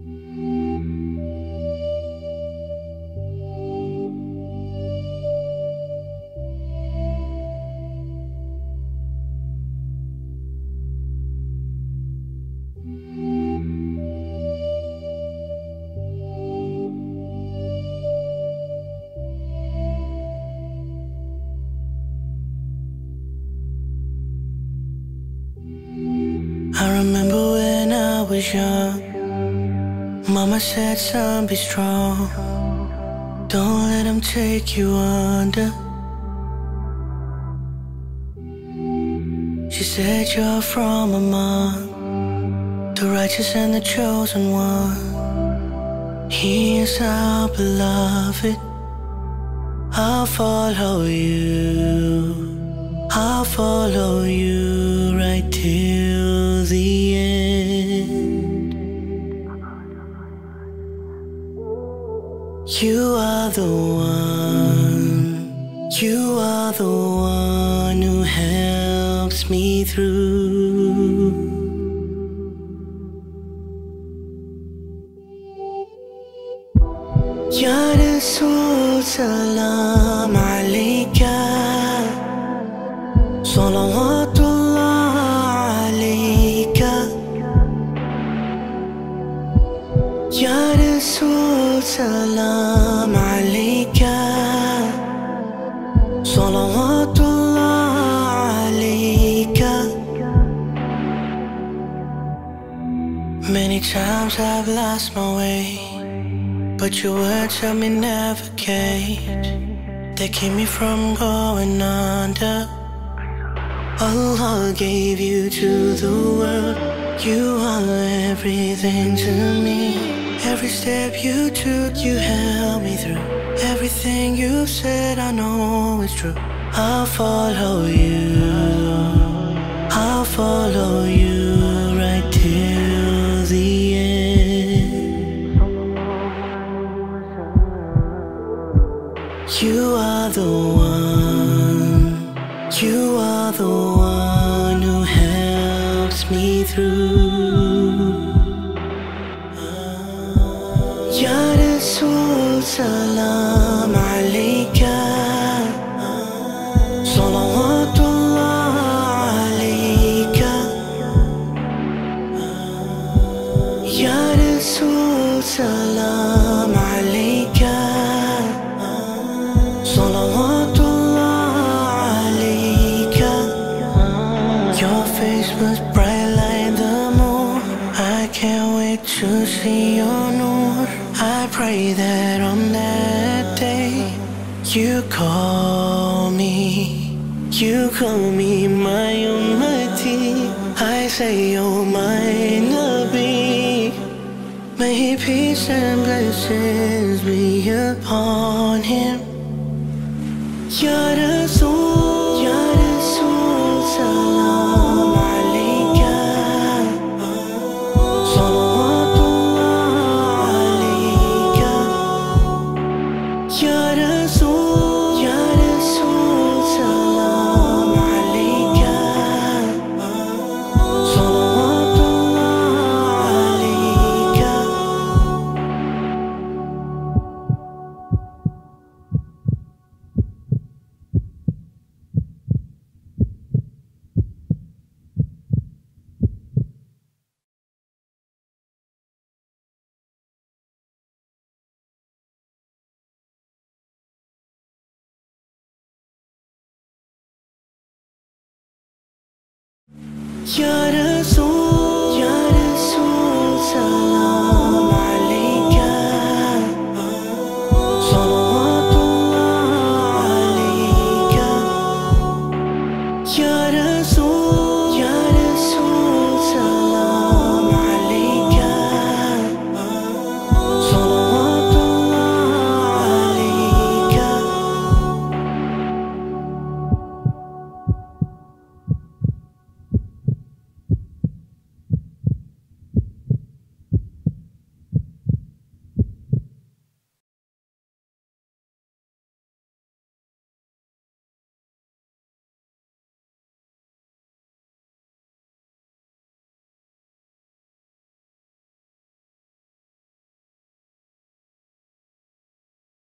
I remember when I was young, Mama said, son, be strong. Don't let them take you under. She said you're from among the righteous and the chosen one. He is our beloved. I'll follow you. I'll follow you right till the end. You are the one. You are the one who helps me through. Ya Rasul salam alayka, salawatullah alayka. Ya Rasul salam alayka, salawatullah alayka. Many times I've lost my way, but your words help me navigate. They keep me from going under. Allah gave you to the world. You are everything to me. Every step you took, you held me through. Everything you said, I know is true. I'll follow you. I'll follow you right till the end. You are the one. You are the one who helps me through. Ya Rasul salam alayka, salawatullah alayka. Ya Rasul salam alayka, salawatullah alayka. Your face was bright like the moon. I can't wait to see your noor. I pray that on that day you call me my ummati. I say, oh my Nabi, may peace and blessings be upon him. Ya Rasul, Ya Rasul, salam alayka, salawatullah alayka. Ya Rasul, Ya Rasul, salam alayka, salawatullah alayka. Ya